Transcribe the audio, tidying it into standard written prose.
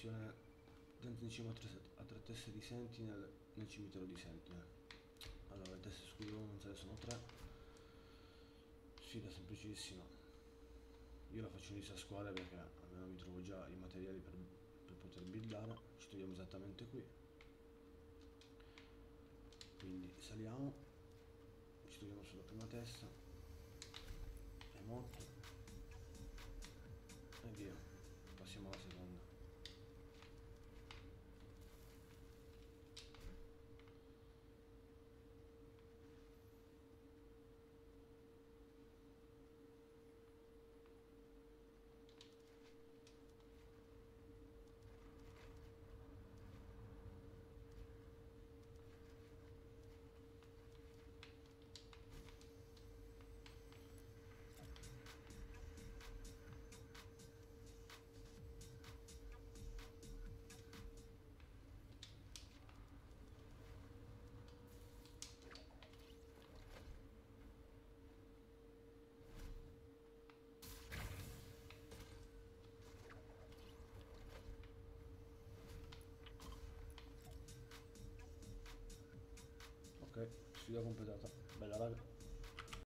missione dentro in cima a tre teste di Sentinel nel cimitero di Sentinel. Allora, le teste scudo non ce ne sono tre. Sfida semplicissima. Io la faccio inizio a squadra perché almeno mi trovo già i materiali per poter buildare. Ci troviamo esattamente qui. Quindi saliamo, ci troviamo sulla prima testa, è morto e via, passiamo alla seconda. Ok, sfida completata, bella raga.